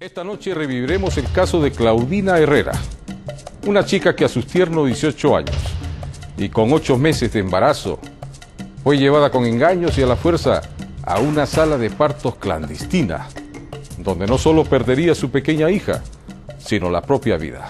Esta noche reviviremos el caso de Claudina Herrera, una chica que a sus tiernos 18 años y con 8 meses de embarazo fue llevada con engaños y a la fuerza a una sala de partos clandestina, donde no solo perdería a su pequeña hija, sino la propia vida.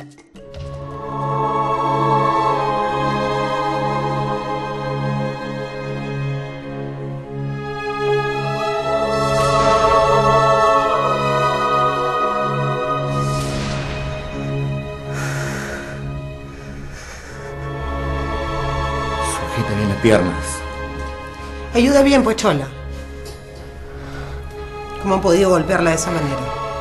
Sujeta bien las piernas. Ayuda bien, pues, chola. ¿Cómo han podido golpearla de esa manera?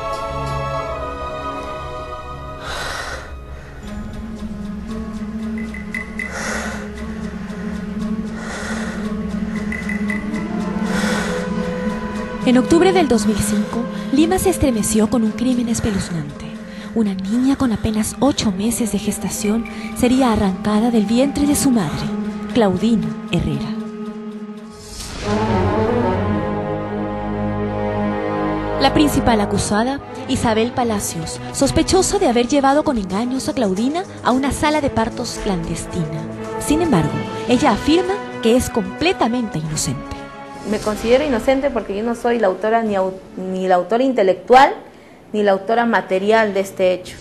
En octubre del 2005, Lima se estremeció con un crimen espeluznante. Una niña con apenas 8 meses de gestación sería arrancada del vientre de su madre, Claudina Herrera. La principal acusada, Isabel Palacios, sospechosa de haber llevado con engaños a Claudina a una sala de partos clandestina. Sin embargo, ella afirma que es completamente inocente. Me considero inocente porque yo no soy la autora ni la autora intelectual ni la autora material de este hecho.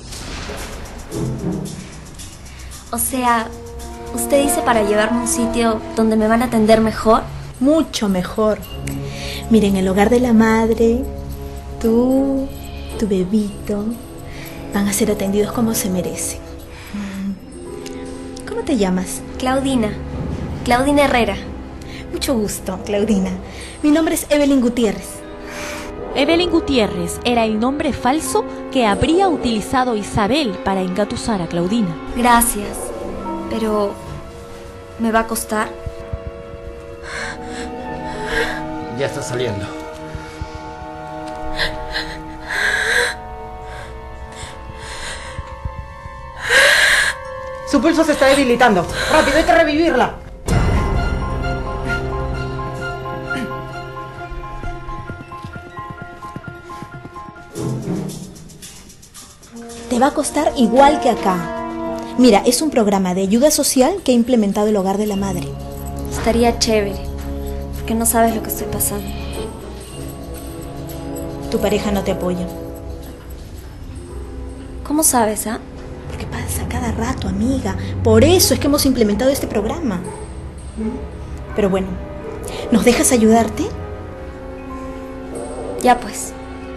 O sea, ¿usted dice para llevarme a un sitio donde me van a atender mejor? Mucho mejor. Miren, el hogar de la madre, tú, tu bebito, van a ser atendidos como se merecen. ¿Cómo te llamas? Claudina. Claudina Herrera. Mucho gusto, Claudina. Mi nombre es Evelyn Gutiérrez. Evelyn Gutiérrez era el nombre falso que habría utilizado Isabel para engatusar a Claudina. Gracias, pero ¿me va a costar? Ya está saliendo. Su pulso se está debilitando. ¡Rápido, hay que revivirla! Te va a costar igual que acá. Mira, es un programa de ayuda social que ha implementado el hogar de la madre. Estaría chévere, porque no sabes lo que estoy pasando. Tu pareja no te apoya. ¿Cómo sabes, ah? Porque pasa cada rato, amiga. Por eso es que hemos implementado este programa. Pero bueno, ¿nos dejas ayudarte? Ya pues.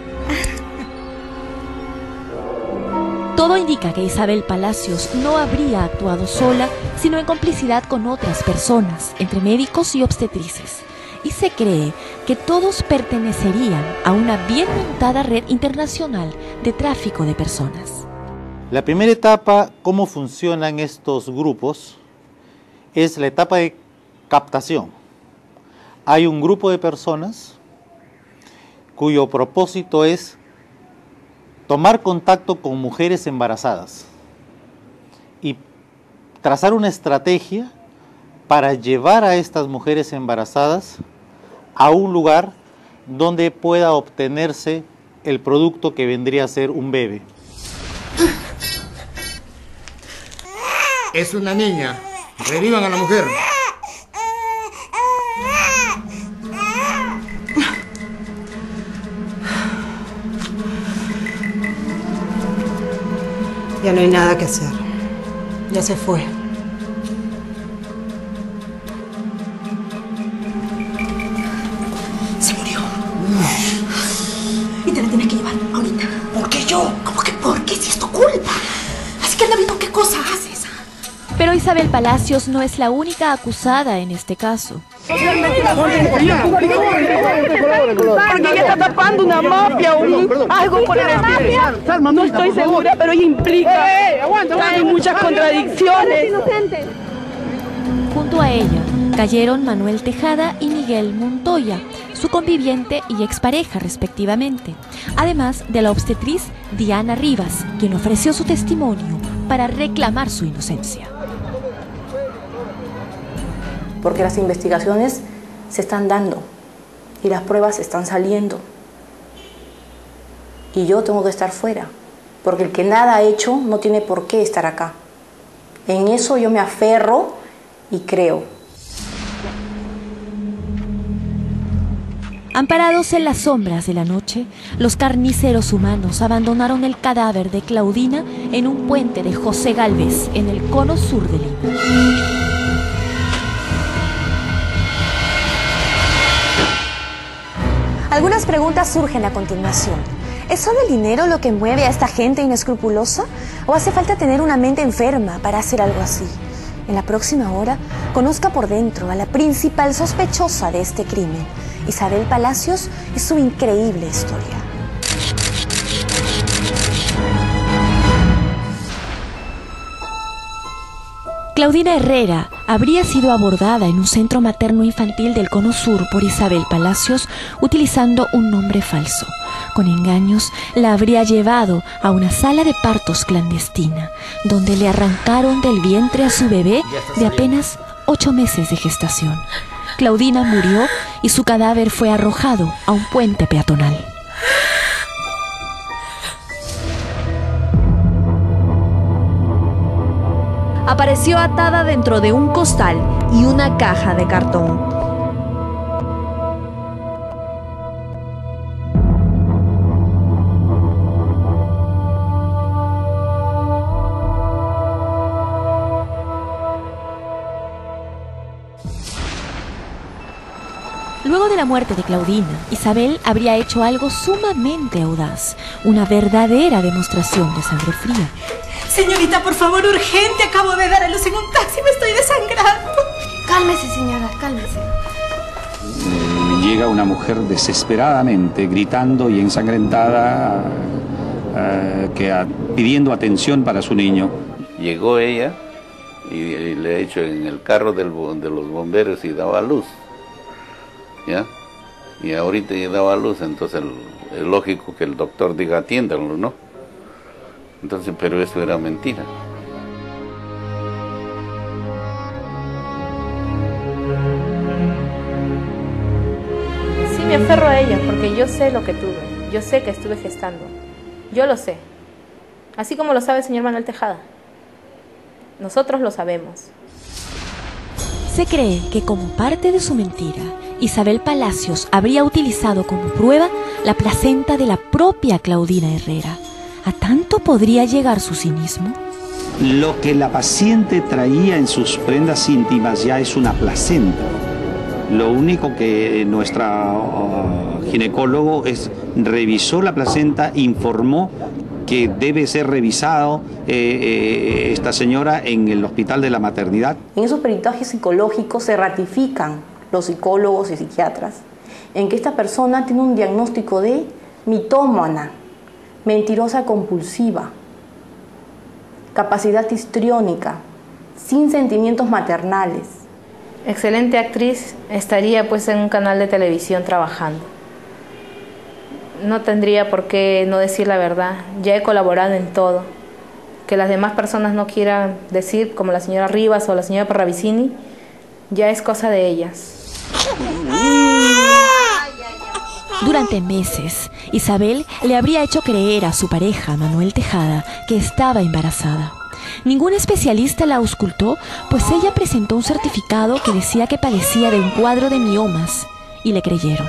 Todo indica que Isabel Palacios no habría actuado sola, sino en complicidad con otras personas, entre médicos y obstetrices. Y se cree que todos pertenecerían a una bien montada red internacional de tráfico de personas. La primera etapa, cómo funcionan estos grupos, es la etapa de captación. Hay un grupo de personas cuyo propósito es tomar contacto con mujeres embarazadas y trazar una estrategia para llevar a estas mujeres embarazadas a un lugar donde pueda obtenerse el producto que vendría a ser un bebé. Es una niña. Revivan a la mujer. Ya no hay nada que hacer. Ya se fue. Se murió. Y te la tienes que llevar ahorita. ¿Por qué yo? ¿Cómo que por qué? Si es tu culpa. Así que anda viendo qué cosa haces. Pero Isabel Palacios no es la única acusada en este caso. Porque ella está tapando una mafia o algo por el estilo. No estoy segura, pero ella implica. Hay muchas contradicciones. Junto a ella cayeron Manuel Tejada y Miguel Montoya, su conviviente y expareja respectivamente, además de la obstetriz Diana Rivas, quien ofreció su testimonio para reclamar su inocencia. Porque las investigaciones se están dando y las pruebas están saliendo. y yo tengo que estar fuera, porque el que nada ha hecho no tiene por qué estar acá. En eso yo me aferro y creo. Amparados en las sombras de la noche, los carniceros humanos abandonaron el cadáver de Claudina en un puente de José Gálvez, en el cono sur de Lima. Algunas preguntas surgen a continuación. ¿Es solo el dinero lo que mueve a esta gente inescrupulosa? ¿O hace falta tener una mente enferma para hacer algo así? En la próxima hora, conozca por dentro a la principal sospechosa de este crimen, Isabel Palacios, y su increíble historia. Claudina Herrera habría sido abordada en un centro materno-infantil del Cono Sur por Isabel Palacios utilizando un nombre falso. Con engaños, la habría llevado a una sala de partos clandestina, donde le arrancaron del vientre a su bebé de apenas 8 meses de gestación. Claudina murió y su cadáver fue arrojado a un puente peatonal. Apareció atada dentro de un costal y una caja de cartón. Luego de la muerte de Claudina, Isabel habría hecho algo sumamente audaz, una verdadera demostración de sangre fría. Señorita, por favor, urgente, acabo de dar a luz en un taxi, me estoy desangrando. Cálmese, señora, cálmese. Llega una mujer desesperadamente, gritando y ensangrentada, pidiendo atención para su niño. Llegó ella y le ha hecho en el carro de los bomberos y daba luz. ¿Ya? Y ahorita ya daba luz, entonces es lógico que el doctor diga atiéndanlo, ¿no? Entonces, pero eso era mentira. Sí, me aferro a ella porque yo sé lo que tuve, yo sé que estuve gestando, yo lo sé, así como lo sabe el señor Manuel Tejada. Nosotros lo sabemos. Se cree que como parte de su mentira, Isabel Palacios habría utilizado como prueba la placenta de la propia Claudina Herrera. ¿A tanto podría llegar su cinismo? Lo que la paciente traía en sus prendas íntimas ya es una placenta. Lo único que nuestra ginecólogo revisó la placenta, informó que debe ser revisado esta señora en el hospital de la maternidad. En esos peritajes psicológicos se ratifican los psicólogos y psiquiatras en que esta persona tiene un diagnóstico de mitómana, mentirosa compulsiva, capacidad histriónica, sin sentimientos maternales. Excelente actriz, estaría pues en un canal de televisión trabajando. No tendría por qué no decir la verdad, ya he colaborado en todo. Que las demás personas no quieran decir, como la señora Rivas o la señora Parravicini, ya es cosa de ellas. Durante meses, Isabel le habría hecho creer a su pareja, Manuel Tejada, que estaba embarazada. Ningún especialista la auscultó, pues ella presentó un certificado que decía que padecía de un cuadro de miomas, y le creyeron.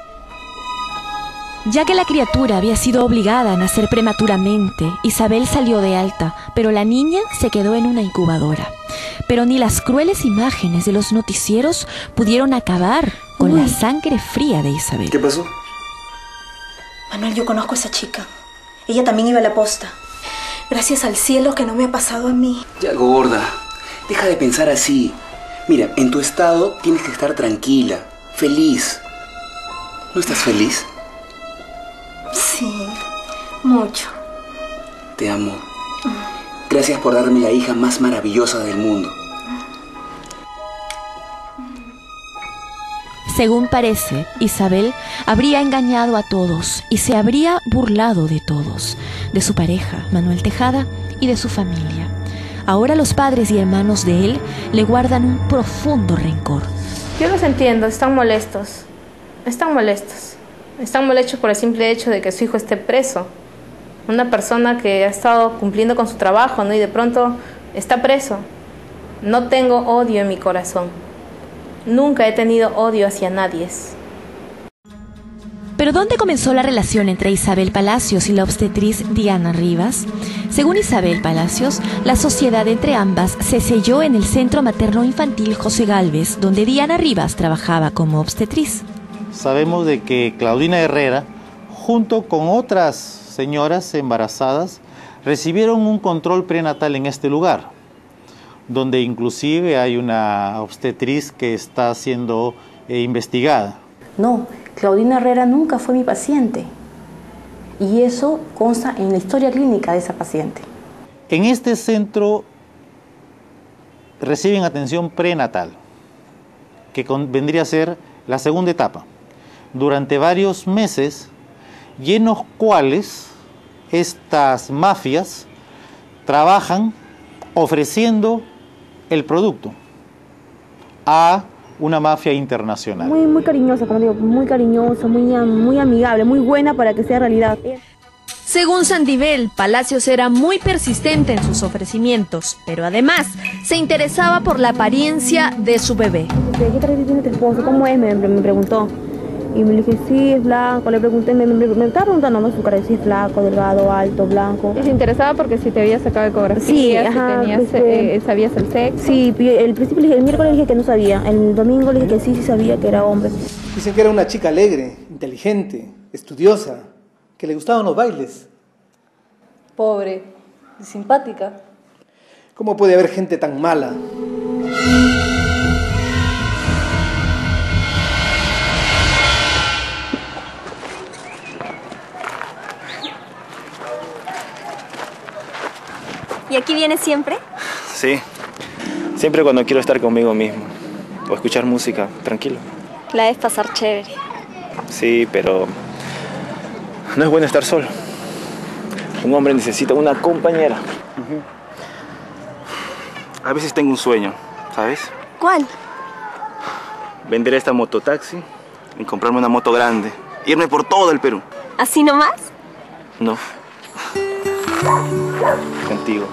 Ya que la criatura había sido obligada a nacer prematuramente, Isabel salió de alta, pero la niña se quedó en una incubadora. Pero ni las crueles imágenes de los noticieros pudieron acabar con la sangre fría de Isabel. ¿Qué pasó? Manuel, yo conozco a esa chica. Ella también iba a la posta. Gracias al cielo que no me ha pasado a mí. Ya, gorda, deja de pensar así. Mira, en tu estado tienes que estar tranquila, feliz. ¿No estás feliz? Sí, mucho. Te amo. Gracias por darme la hija más maravillosa del mundo. Según parece, Isabel habría engañado a todos y se habría burlado de todos, de su pareja, Manuel Tejada, y de su familia. Ahora los padres y hermanos de él le guardan un profundo rencor. Yo los entiendo, están molestos. Están mal hechos por el simple hecho de que su hijo esté preso. Una persona que ha estado cumpliendo con su trabajo, ¿no? Y de pronto está preso. No tengo odio en mi corazón. Nunca he tenido odio hacia nadie. ¿Pero dónde comenzó la relación entre Isabel Palacios y la obstetriz Diana Rivas? Según Isabel Palacios, la sociedad entre ambas se selló en el Centro Materno Infantil José Gálvez, donde Diana Rivas trabajaba como obstetriz. Sabemos de que Claudina Herrera, junto con otras señoras embarazadas, recibieron un control prenatal en este lugar, donde inclusive hay una obstetriz que está siendo investigada. No, Claudina Herrera nunca fue mi paciente. Y eso consta en la historia clínica de esa paciente. En este centro reciben atención prenatal, que vendría a ser la segunda etapa, durante varios meses, y en los cuales estas mafias trabajan ofreciendo el producto a una mafia internacional. Muy cariñosa, como digo, muy cariñosa, muy amigable, muy buena para que sea realidad. Según Sandivel, Palacios era muy persistente en sus ofrecimientos, pero además se interesaba por la apariencia de su bebé. ¿Qué tal tiene tu esposo? ¿Cómo es? Me preguntó. Y me dije, sí, es blanco. Le pregunté, me estaba preguntando más su cara, si es flaco, delgado, alto, blanco. ¿Y te interesaba porque si te había sacado ecografía, sí, ajá, si tenías, sabías el sexo? Sí, el principio el miércoles le dije que no sabía, el domingo le dije que sí sabía que era hombre. Dicen que era una chica alegre, inteligente, estudiosa, que le gustaban los bailes. Pobre y simpática. ¿Cómo puede haber gente tan mala? ¿Y aquí vienes siempre? Sí, siempre cuando quiero estar conmigo mismo o escuchar música, tranquilo. La es pasar chévere. Sí, pero no es bueno estar solo. Un hombre necesita una compañera. A veces tengo un sueño, ¿sabes? ¿Cuál? Vender esta mototaxi y comprarme una moto grande. Irme por todo el Perú. ¿Así nomás? No. Contigo.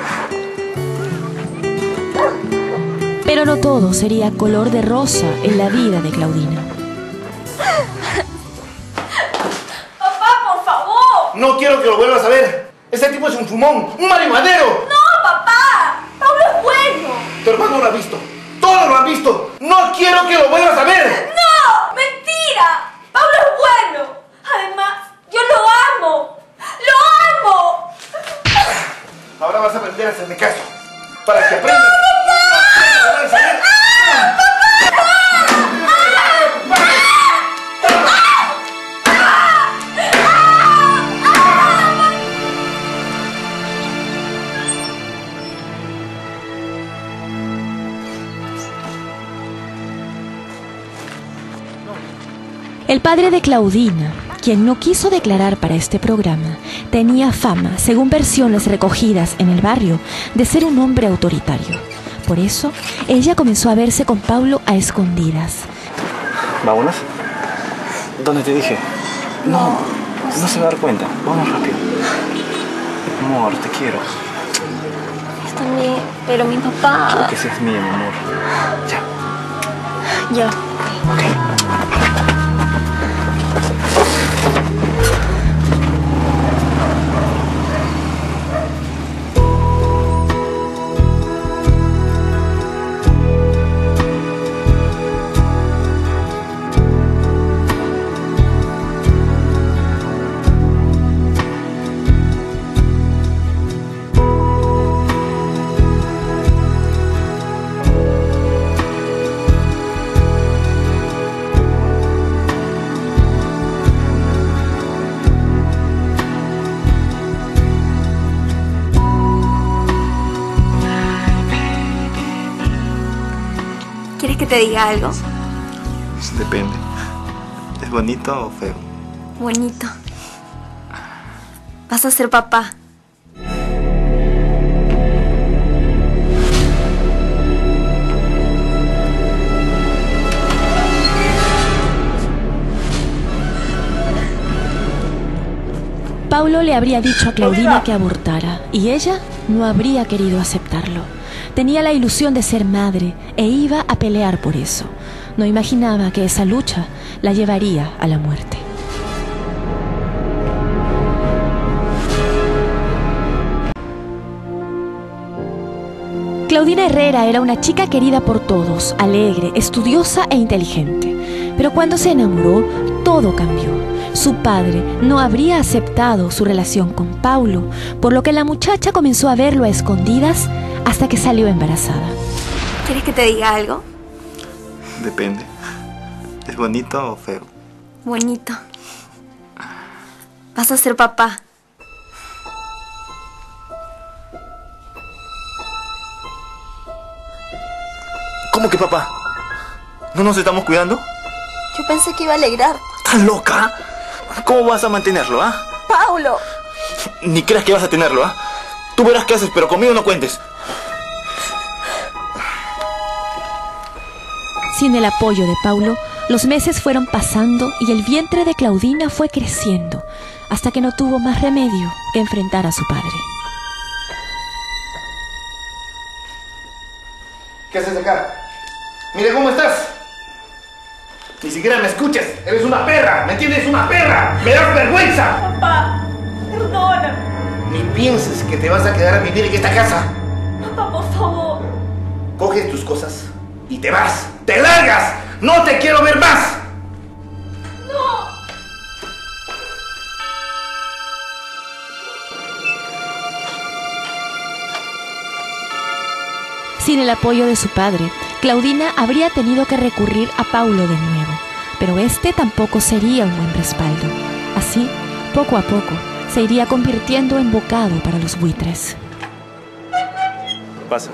Pero no todo sería color de rosa en la vida de Claudina. ¡Papá, por favor! No quiero que lo vuelvas a ver. Ese tipo es un fumón, un marihuanero. ¡No, papá! ¡Pablo es bueno! Tu hermano lo ha visto. Todos lo han visto. No quiero que lo vuelvas a ver. ¡No! ¡Mentira! ¡Pablo es bueno! Además, yo lo amo. ¡Lo amo! Ahora vas a aprender a hacerme caso. Para que aprendas. El padre de Claudina, quien no quiso declarar para este programa, tenía fama, según versiones recogidas en el barrio, de ser un hombre autoritario. Por eso, ella comenzó a verse con Pablo a escondidas. ¿Vámonos? ¿Dónde te dije? No, no se va a dar cuenta. Vamos rápido. Amor, te quiero. Yo también, pero mi papá... Quiero que seas mía, mi amor. Ya. Ya. Ok. ¿Quieres que te diga algo? Depende. ¿Es bonito o feo? Bonito. Vas a ser papá. Paulo le habría dicho a Claudina que abortara y ella no habría querido aceptarlo. Tenía la ilusión de ser madre e iba a pelear por eso. No imaginaba que esa lucha la llevaría a la muerte. Claudina Herrera era una chica querida por todos, alegre, estudiosa e inteligente. Pero cuando se enamoró, todo cambió. Su padre no habría aceptado su relación con Paulo, por lo que la muchacha comenzó a verlo a escondidas hasta que salió embarazada. ¿Quieres que te diga algo? Depende. ¿Es bonito o feo? Bonito. Vas a ser papá. ¿Cómo que papá? ¿No nos estamos cuidando? Yo pensé que iba a alegrar. ¿Estás loca? ¿Cómo vas a mantenerlo, ah? ¡Paulo! Ni creas que vas a tenerlo, ah. Tú verás qué haces, pero conmigo no cuentes. Sin el apoyo de Paulo, los meses fueron pasando y el vientre de Claudina fue creciendo, hasta que no tuvo más remedio que enfrentar a su padre. ¿Qué haces acá? Mira cómo estás. Ni siquiera me escuchas. Eres una perra. ¿Me entiendes? ¡Una perra! ¡Me das vergüenza! Papá, perdona. Ni pienses que te vas a quedar a vivir en esta casa. Papá, por favor. Coges tus cosas y te vas. ¡Te largas! ¡No te quiero ver más! No. Sin el apoyo de su padre, Claudina habría tenido que recurrir a Paulo de nuevo, pero este tampoco sería un buen respaldo. Así, poco a poco, se iría convirtiendo en bocado para los buitres. Pasa.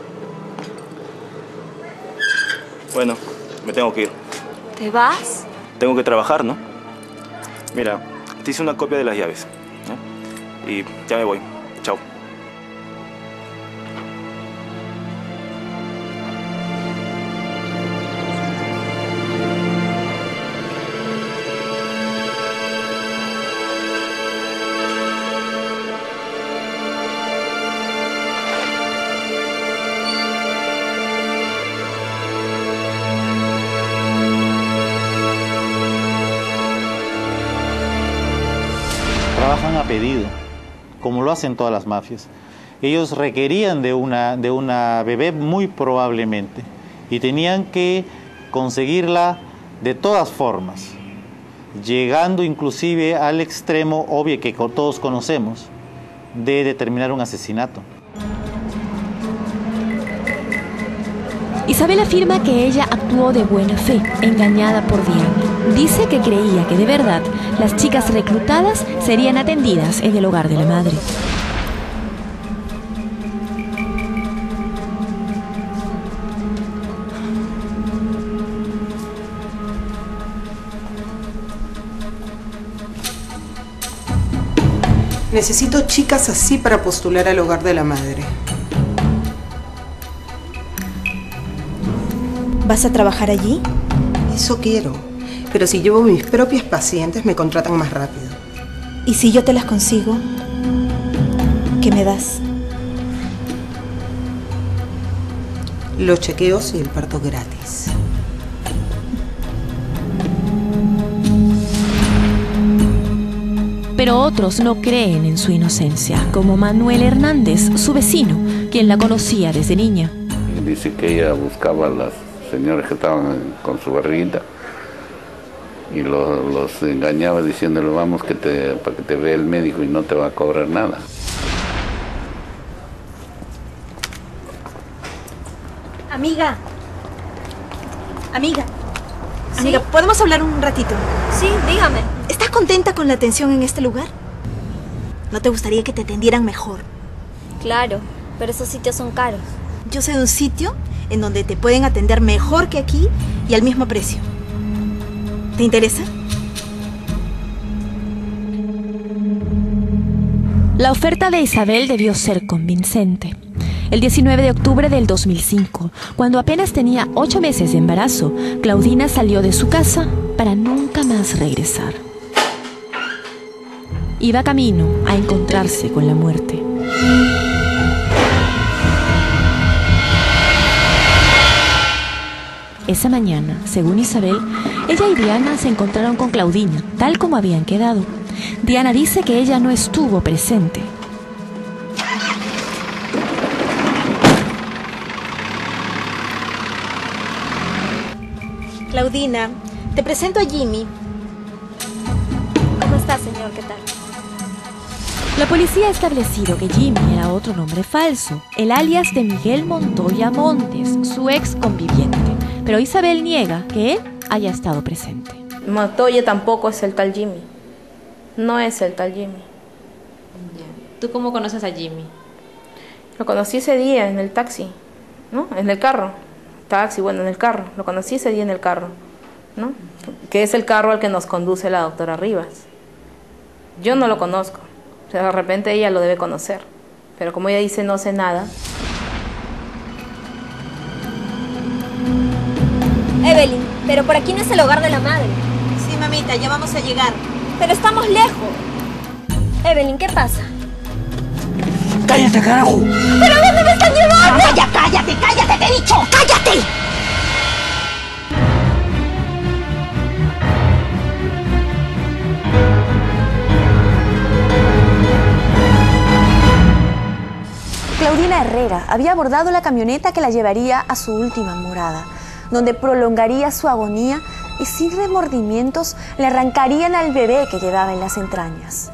Bueno, me tengo que ir. ¿Te vas? Tengo que trabajar, ¿no? Mira, te hice una copia de las llaves, ¿eh? Y ya me voy. Chao. Trabajan a pedido, como lo hacen todas las mafias. Ellos requerían de una bebé muy probablemente y tenían que conseguirla de todas formas, llegando inclusive al extremo obvio que todos conocemos de determinar un asesinato. Isabel afirma que ella actuó de buena fe, engañada por Diana. Dice que creía que de verdad las chicas reclutadas serían atendidas en el hogar de la madre. Necesito chicas así para postular al hogar de la madre. ¿Vas a trabajar allí? Eso quiero. Pero si llevo mis propias pacientes, me contratan más rápido. ¿Y si yo te las consigo? ¿Qué me das? Los chequeos y el parto gratis. Pero otros no creen en su inocencia, como Manuel Hernández, su vecino, quien la conocía desde niña. Dice que ella buscaba a las señoras que estaban con su barriguita y los engañaba diciéndole vamos para que te vea el médico y no te va a cobrar nada. Amiga, ¿podemos hablar un ratito? Sí, dígame. ¿Estás contenta con la atención en este lugar? ¿No te gustaría que te atendieran mejor? Claro, pero esos sitios son caros. Yo sé de un sitio en donde te pueden atender mejor que aquí y al mismo precio. ¿Te interesa? La oferta de Isabel debió ser convincente. El 19 de octubre del 2005, cuando apenas tenía 8 meses de embarazo, Claudina salió de su casa para nunca más regresar. iba camino a encontrarse con la muerte. Esa mañana, según Isabel, ella y Diana se encontraron con Claudina, tal como habían quedado. Diana dice que ella no estuvo presente. Claudina, te presento a Jimmy. ¿Cómo está, señor? ¿Qué tal? La policía ha establecido que Jimmy era otro nombre falso, el alias de Miguel Montoya Montes, su ex conviviente. Pero Isabel niega que él haya estado presente. Montoya tampoco es el tal Jimmy. No es el tal Jimmy. ¿Tú cómo conoces a Jimmy? Lo conocí ese día en el taxi, ¿no? En el carro. Taxi, bueno, en el carro. Lo conocí ese día en el carro, ¿no? Que es el carro al que nos conduce la doctora Rivas. Yo no lo conozco. O sea, de repente ella lo debe conocer. Pero como ella dice no sé nada. Evelyn, pero por aquí no es el hogar de la madre. Sí, mamita, ya vamos a llegar. Pero estamos lejos. Evelyn, ¿qué pasa? ¡Cállate, carajo! ¿Pero dónde me están llevando? ¡Ya, cállate, cállate, te he dicho! ¡Cállate! Claudina Herrera había abordado la camioneta que la llevaría a su última morada, donde prolongaría su agonía y sin remordimientos le arrancarían al bebé que llevaba en las entrañas.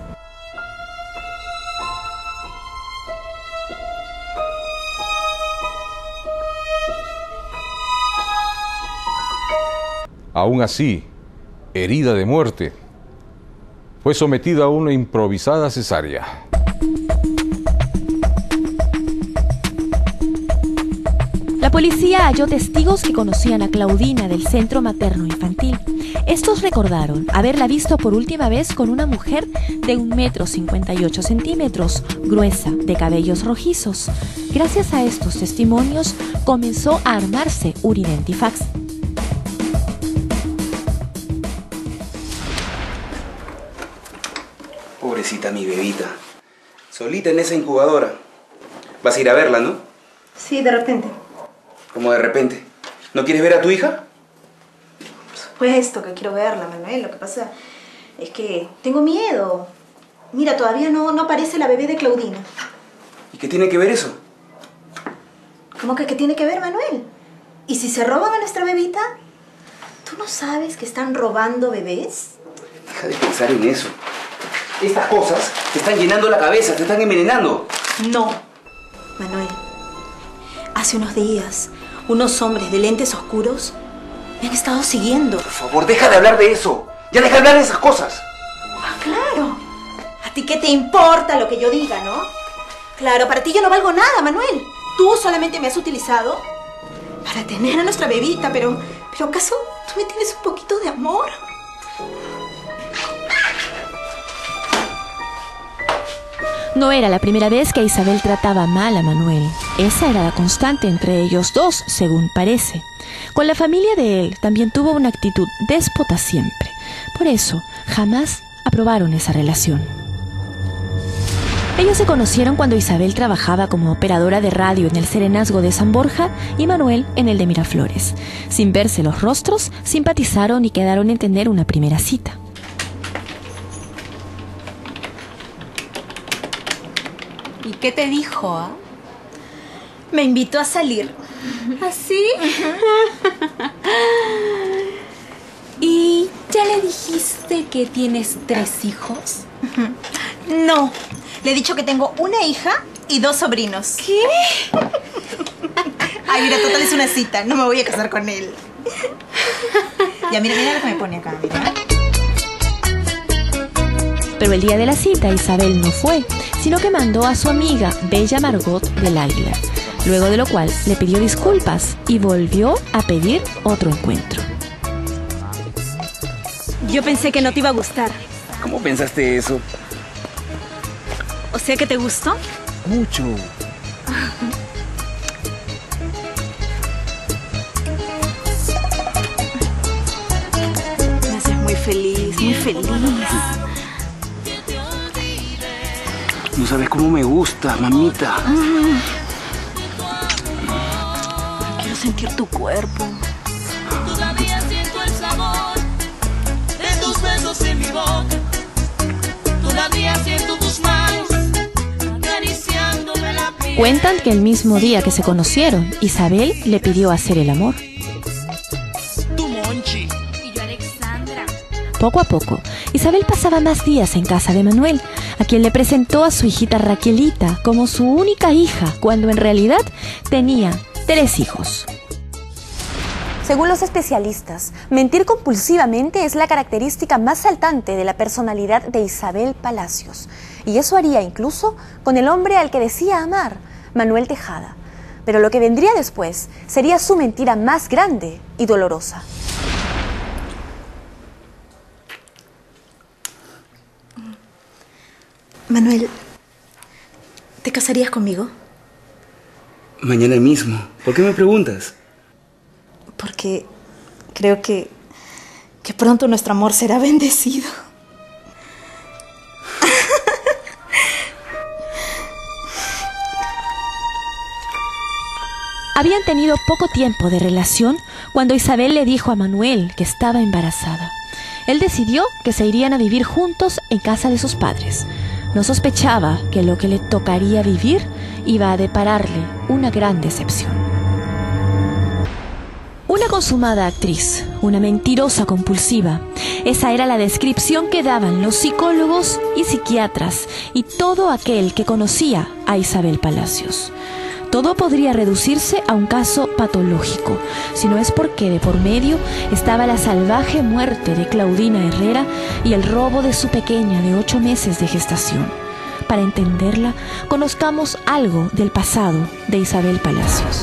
Aún así, herida de muerte, fue sometida a una improvisada cesárea. La policía halló testigos que conocían a Claudina del centro materno-infantil. Estos recordaron haberla visto por última vez con una mujer de 1,58 metros, gruesa, de cabellos rojizos. Gracias a estos testimonios comenzó a armarse un identifax. Pobrecita mi bebita. Solita en esa incubadora. Vas a ir a verla, ¿no? Sí, de repente. ¿Cómo de repente? ¿No quieres ver a tu hija? Por supuesto que quiero verla, Manuel. Lo que pasa es que tengo miedo. Mira, todavía no aparece la bebé de Claudina. ¿Y qué tiene que ver eso? ¿Cómo que qué tiene que ver, Manuel? ¿Y si se roban a nuestra bebita? ¿Tú no sabes que están robando bebés? Deja de pensar en eso. Estas cosas te están llenando la cabeza, te están envenenando. No, Manuel. Hace unos días, unos hombres de lentes oscuros me han estado siguiendo. Por favor, deja de hablar de eso. Ya deja de hablar de esas cosas. Ah, claro. ¿A ti qué te importa lo que yo diga, no? Claro, para ti yo no valgo nada, Manuel. Tú solamente me has utilizado para tener a nuestra bebita, pero ¿acaso tú me tienes un poquito de amor? No era la primera vez que Isabel trataba mal a Manuel. Esa era la constante entre ellos dos, según parece. Con la familia de él también tuvo una actitud déspota siempre. Por eso, jamás aprobaron esa relación. Ellos se conocieron cuando Isabel trabajaba como operadora de radio en el Serenazgo de San Borja y Manuel en el de Miraflores. Sin verse los rostros, simpatizaron y quedaron en tener una primera cita. ¿Y qué te dijo, ah? Me invitó a salir. ¿Así? ¿Y ya le dijiste que tienes 3 hijos? No, le he dicho que tengo una hija y 2 sobrinos. ¿Qué? Ay, mira, total es una cita, no me voy a casar con él. Ya, mira lo que me pone acá, mira. Pero el día de la cita Isabel no fue, sino que mandó a su amiga Bella Margot del Águila, luego de lo cual le pidió disculpas y volvió a pedir otro encuentro. Yo pensé que no te iba a gustar. ¿Cómo pensaste eso? O sea que te gustó. Mucho. Me haces muy feliz, muy feliz. No sabes cómo me gusta, mamita. Quiero sentir tu cuerpo. Todavía siento el sabor de tus besos en mi boca. Todavía siento tus manos acariciándome la piel. Cuentan que el mismo día que se conocieron, Isabel le pidió hacer el amor. Tu Monchi. Y yo Alexandra. Poco a poco, Isabel pasaba más días en casa de Manuel, a quien le presentó a su hijita Raquelita como su única hija, cuando en realidad tenía 3 hijos. Según los especialistas, mentir compulsivamente es la característica más saltante de la personalidad de Isabel Palacios. Y eso haría incluso con el hombre al que decía amar, Manuel Tejada. Pero lo que vendría después sería su mentira más grande y dolorosa. Manuel, ¿te casarías conmigo? Mañana mismo. ¿Por qué me preguntas? Porque creo que pronto nuestro amor será bendecido. Habían tenido poco tiempo de relación cuando Isabel le dijo a Manuel que estaba embarazada. Él decidió que se irían a vivir juntos en casa de sus padres. No sospechaba que lo que le tocaría vivir iba a depararle una gran decepción. Una consumada actriz, una mentirosa compulsiva. Esa era la descripción que daban los psicólogos y psiquiatras y todo aquel que conocía a Isabel Palacios. Todo podría reducirse a un caso patológico, si no es porque de por medio estaba la salvaje muerte de Claudina Herrera y el robo de su pequeña de 8 meses de gestación. Para entenderla, conozcamos algo del pasado de Isabel Palacios.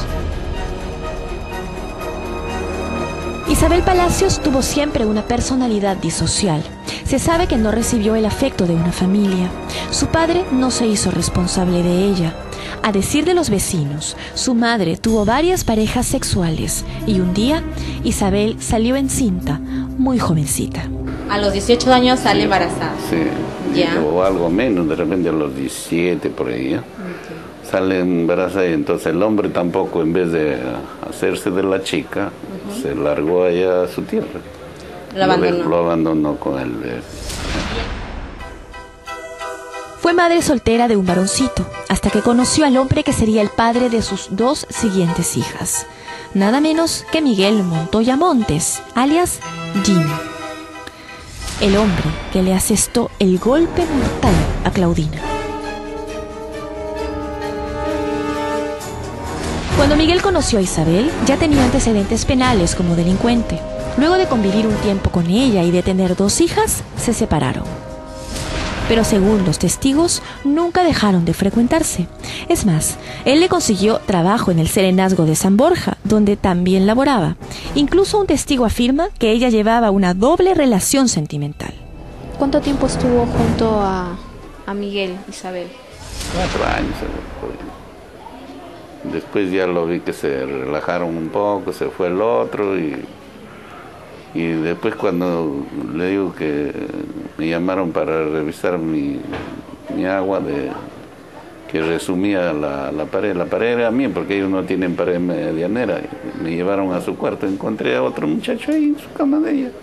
Isabel Palacios tuvo siempre una personalidad disocial. Se sabe que no recibió el afecto de una familia. Su padre no se hizo responsable de ella. A decir de los vecinos, su madre tuvo varias parejas sexuales y un día Isabel salió encinta, muy jovencita. A los 18 años sale embarazada. Sí, Ya. o algo menos, de repente a los 17 por ahí, ¿ya? Sale embarazada y entonces el hombre tampoco, en vez de hacerse de la chica, se largó allá a su tierra. Lo abandonó con el bebé. Fue madre soltera de un varoncito, hasta que conoció al hombre que sería el padre de sus 2 siguientes hijas. Nada menos que Miguel Montoya Montes, alias Jim. El hombre que le asestó el golpe mortal a Claudina. Cuando Miguel conoció a Isabel, ya tenía antecedentes penales como delincuente. Luego de convivir un tiempo con ella y de tener 2 hijas, se separaron. Pero según los testigos, nunca dejaron de frecuentarse. Es más, él le consiguió trabajo en el Serenazgo de San Borja, donde también laboraba. Incluso un testigo afirma que ella llevaba una doble relación sentimental. ¿Cuánto tiempo estuvo junto a Miguel, Isabel? 4 años. Después ya lo vi que se relajaron un poco, se fue el otro y después cuando le digo que me llamaron para revisar mi agua que resumía la pared era mía porque ellos no tienen pared medianera. Me llevaron a su cuarto, encontré a otro muchacho ahí en su cama de ella.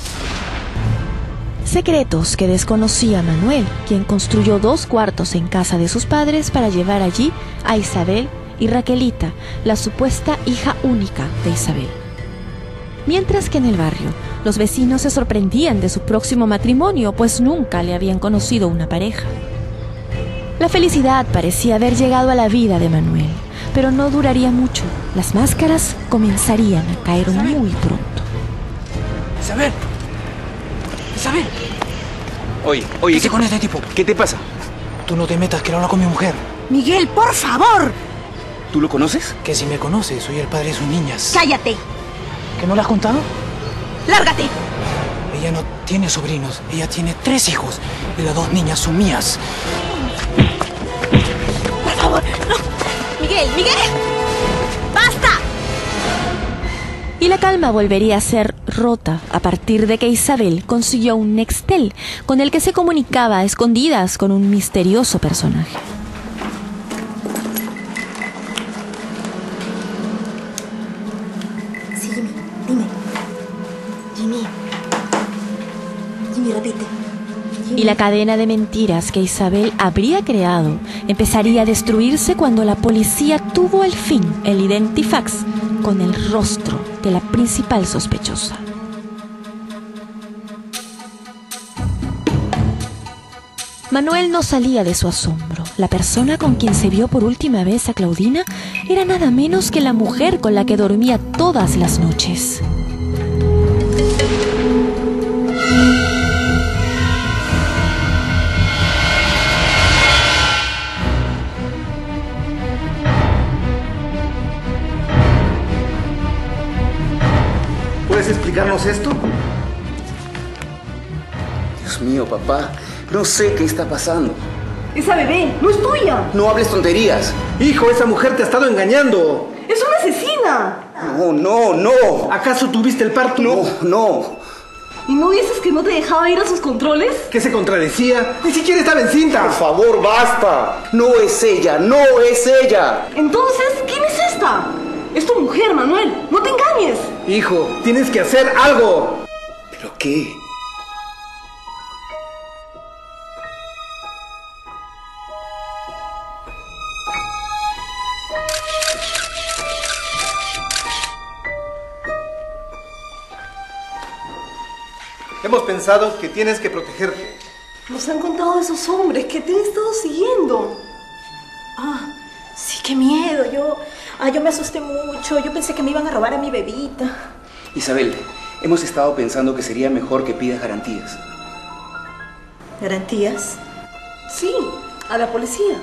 Secretos que desconocía Manuel, quien construyó 2 cuartos en casa de sus padres para llevar allí a Isabel y Raquelita, la supuesta hija única de Isabel. Mientras que en el barrio, los vecinos se sorprendían de su próximo matrimonio, pues nunca le habían conocido una pareja. La felicidad parecía haber llegado a la vida de Manuel, pero no duraría mucho. Las máscaras comenzarían a caer muy pronto. Isabel. Isabel. Oye, ¿qué con este tipo? ¿Qué te pasa? Tú no te metas, que lo hablo con mi mujer. Miguel, por favor. ¿Tú lo conoces? Que si me conoces, soy el padre de sus niñas. Cállate. ¿Que no le has contado? ¡Lárgate! Ella no tiene sobrinos, ella tiene 3 hijos y las 2 niñas son mías. Por favor, no. Miguel, ¡basta! Y la alma volvería a ser rota a partir de que Isabel consiguió un Nextel con el que se comunicaba a escondidas con un misterioso personaje. Sí, Jimmy, dime. Jimmy, repite. Y la cadena de mentiras que Isabel habría creado empezaría a destruirse cuando la policía tuvo al fin el Identifax con el rostro de la principal sospechosa. Manuel no salía de su asombro. La persona con quien se vio por última vez a Claudina era nada menos que la mujer con la que dormía todas las noches. ¿Puedes explicarnos esto? Dios mío, papá. No sé qué está pasando. Esa bebé no es tuya. No hables tonterías. Hijo, esa mujer te ha estado engañando. Es una asesina. No. ¿Acaso tuviste el parto? No. ¿Y no dices que no te dejaba ir a sus controles? ¿Qué se contradecía? Ni siquiera estaba encinta. Por favor, basta. No es ella. Entonces, ¿quién es esta? Es tu mujer, Manuel. No te engañes. Hijo, tienes que hacer algo. ¿Pero qué? Hemos pensado que tienes que protegerte. Nos han contado de esos hombres que te han estado siguiendo. Sí, qué miedo. Yo me asusté mucho. Yo pensé que me iban a robar a mi bebita. Isabel, hemos estado pensando que sería mejor que pidas garantías. ¿Garantías? Sí, a la policía.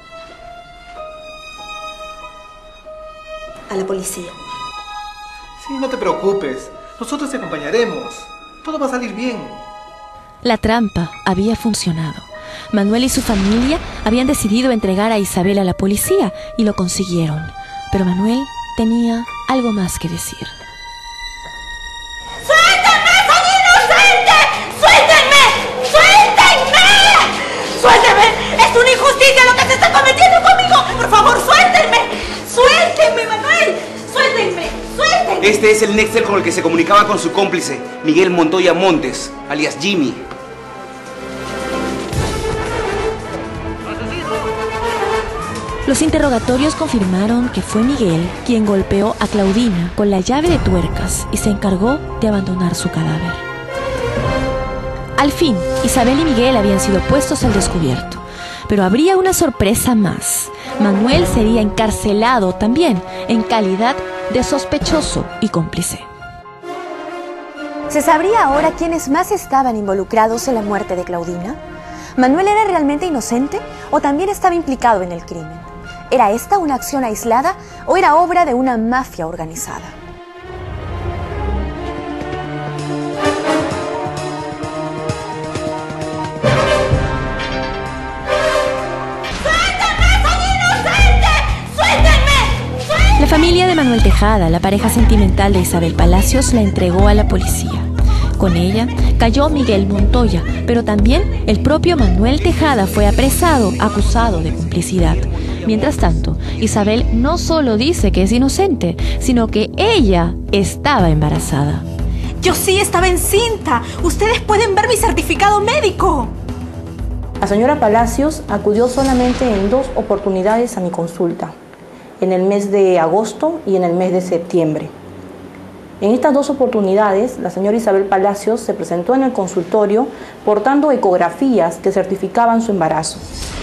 A la policía. Sí, no te preocupes. Nosotros te acompañaremos. Todo va a salir bien. La trampa había funcionado. Manuel y su familia habían decidido entregar a Isabel a la policía y lo consiguieron. Pero Manuel tenía algo más que decir. ¡Suéltenme! ¡Soy inocente! ¡Suéltenme! ¡Suéltenme! ¡Suéltenme! ¡Es una injusticia lo que se está cometiendo conmigo! ¡Por favor, suéltenme! ¡Suéltenme, Manuel! ¡Suéltenme! ¡Suéltenme! Este es el Nextel con el que se comunicaba con su cómplice, Miguel Montoya Montes, alias Jimmy. Los interrogatorios confirmaron que fue Miguel quien golpeó a Claudina con la llave de tuercas y se encargó de abandonar su cadáver. Al fin, Isabel y Miguel habían sido puestos al descubierto. Pero habría una sorpresa más. Manuel sería encarcelado también en calidad de sospechoso y cómplice. ¿Se sabría ahora quiénes más estaban involucrados en la muerte de Claudina? ¿Manuel era realmente inocente o también estaba implicado en el crimen? ¿Era esta una acción aislada o era obra de una mafia organizada? La familia de Manuel Tejada, la pareja sentimental de Isabel Palacios, la entregó a la policía. Con ella cayó Miguel Montoya, pero también el propio Manuel Tejada fue apresado, acusado de complicidad. Mientras tanto, Isabel no solo dice que es inocente, sino que ella estaba embarazada. Yo sí estaba encinta. Ustedes pueden ver mi certificado médico. La señora Palacios acudió solamente en 2 oportunidades a mi consulta, en el mes de agosto y en el mes de septiembre. En estas 2 oportunidades, la señora Isabel Palacios se presentó en el consultorio portando ecografías que certificaban su embarazo.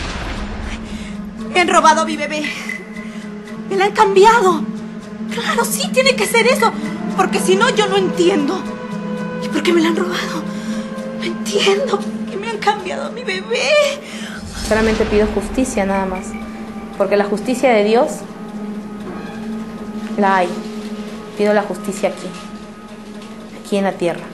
Me han robado a mi bebé. Me la han cambiado. Claro, sí, tiene que ser eso. Porque si no, yo no entiendo. ¿Y por qué me la han robado? No entiendo. ¿Qué me han cambiado a mi bebé? Solamente pido justicia, nada más. Porque la justicia de Dios la hay. Pido la justicia aquí en la tierra.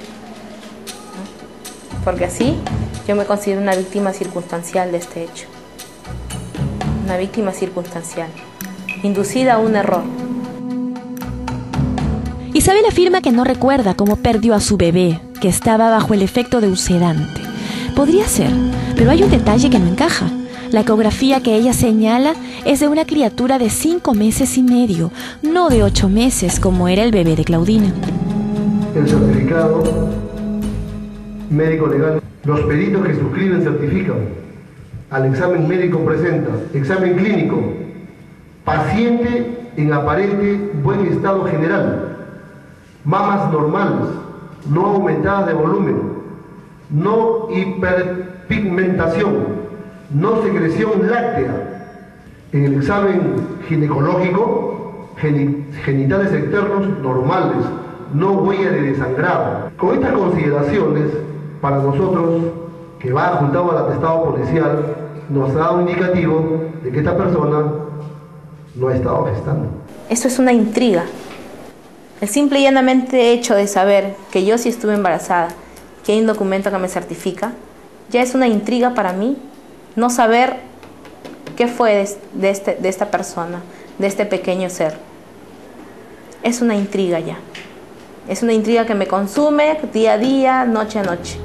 Porque así yo me considero una víctima circunstancial de este hecho. Una víctima circunstancial, inducida a un error. Isabel afirma que no recuerda cómo perdió a su bebé, que estaba bajo el efecto de un sedante. Podría ser, pero hay un detalle que no encaja. La ecografía que ella señala es de una criatura de 5 meses y medio, no de 8 meses como era el bebé de Claudina. El certificado médico legal. Los peritos que suscriben certifican. Al examen médico presenta examen clínico. Paciente en aparente buen estado general. Mamas normales, no aumentadas de volumen, no hiperpigmentación, no secreción láctea. En el examen ginecológico, genitales externos normales, no huella de desangrado. Con estas consideraciones, para nosotros, que va juntado al atestado policial, nos ha dado un indicativo de que esta persona no ha estado gestando. Esto es una intriga. El simple y llanamente hecho de saber que yo sí estuve embarazada, que hay un documento que me certifica, ya es una intriga para mí no saber qué fue de esta persona, de este pequeño ser. Es una intriga ya. Es una intriga que me consume día a día, noche a noche.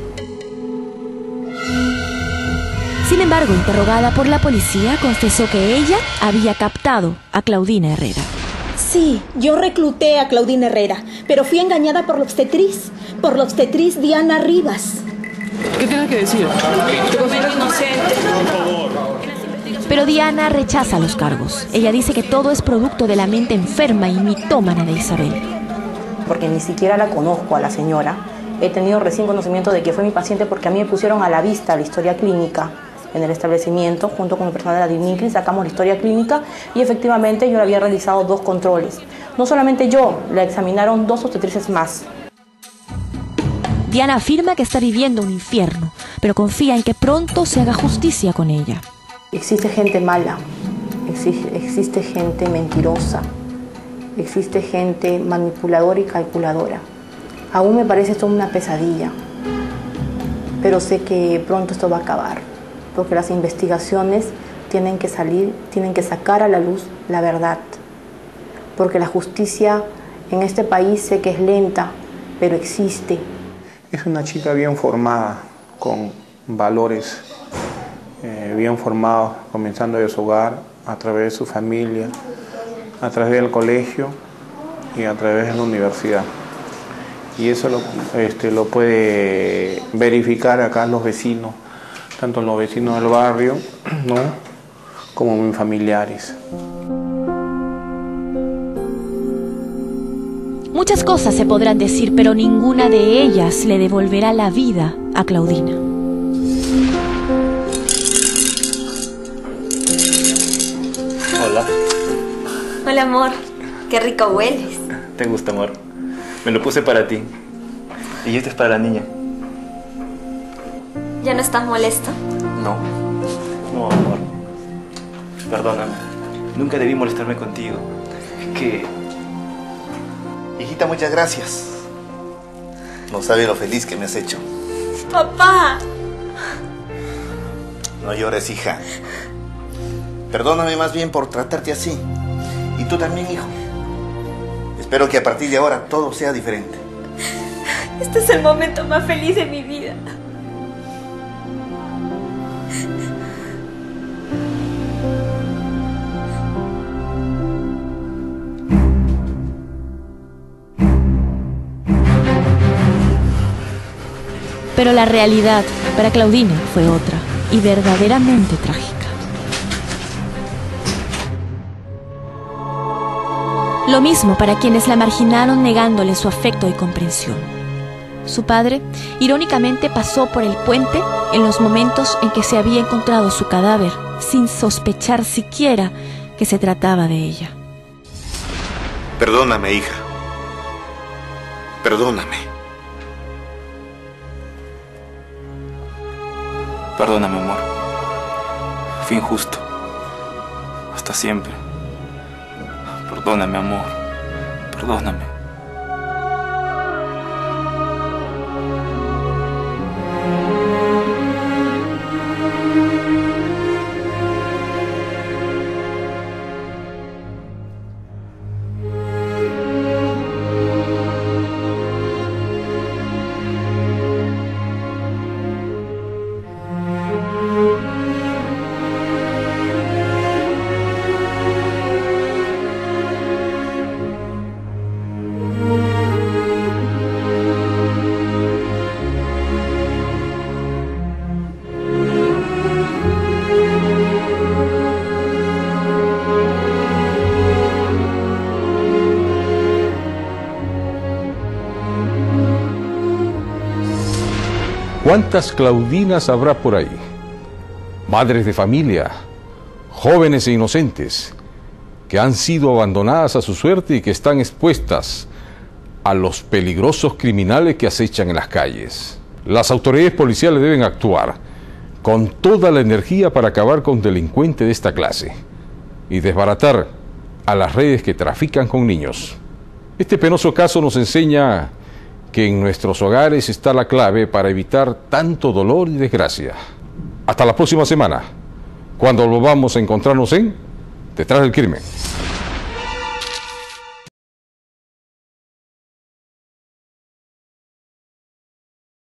Sin embargo, interrogada por la policía, confesó que ella había captado a Claudina Herrera. Sí, yo recluté a Claudina Herrera, pero fui engañada por la obstetriz Diana Rivas. ¿Qué tienes que decir? Te considero inocente. Pero Diana rechaza los cargos. Ella dice que todo es producto de la mente enferma y mitómana de Isabel. Porque ni siquiera la conozco a la señora. He tenido recién conocimiento de que fue mi paciente porque a mí me pusieron a la vista la historia clínica en el establecimiento. Junto con el personal de la DINICRI sacamos la historia clínica y efectivamente yo le había realizado 2 controles. No solamente yo, la examinaron 2 obstetrices más. Diana afirma que está viviendo un infierno, pero confía en que pronto se haga justicia con ella. Existe gente mala, existe gente mentirosa, existe gente manipuladora y calculadora. Aún me parece esto una pesadilla, pero sé que pronto esto va a acabar, porque las investigaciones tienen que sacar a la luz la verdad, porque la justicia en este país sé que es lenta, pero existe. Es una chica bien formada, con valores bien formados, comenzando de su hogar, a través de su familia, a través del colegio y a través de la universidad. Y eso lo puede verificar acá los vecinos, tanto los vecinos del barrio, ¿no?, como mis familiares. Muchas cosas se podrán decir, pero ninguna de ellas le devolverá la vida a Claudina. Hola. Hola, amor. Qué rico hueles. ¿Te gusta, amor? Me lo puse para ti. Y este es para la niña. ¿Ya no estás molesto? No. No, amor. Perdóname. Nunca debí molestarme contigo. Es que... Hijita, muchas gracias. No sabe lo feliz que me has hecho. Papá. No llores, hija. Perdóname más bien por tratarte así. Y tú también, hijo. Espero que a partir de ahora todo sea diferente. Este es el momento más feliz de mi vida. Pero la realidad para Claudina fue otra y verdaderamente trágica. Lo mismo para quienes la marginaron negándole su afecto y comprensión. Su padre, irónicamente, pasó por el puente en los momentos en que se había encontrado su cadáver, sin sospechar siquiera que se trataba de ella. Perdóname, hija. Perdóname. Perdóname, amor. Fui injusto. Hasta siempre. Perdóname, amor. Perdóname. ¿Cuántas Claudinas habrá por ahí? Madres de familia, jóvenes e inocentes, que han sido abandonadas a su suerte y que están expuestas a los peligrosos criminales que acechan en las calles. Las autoridades policiales deben actuar con toda la energía para acabar con delincuentes de esta clase y desbaratar a las redes que trafican con niños. Este penoso caso nos enseña que en nuestros hogares está la clave para evitar tanto dolor y desgracia. Hasta la próxima semana, cuando volvamos a encontrarnos en Detrás del Crimen.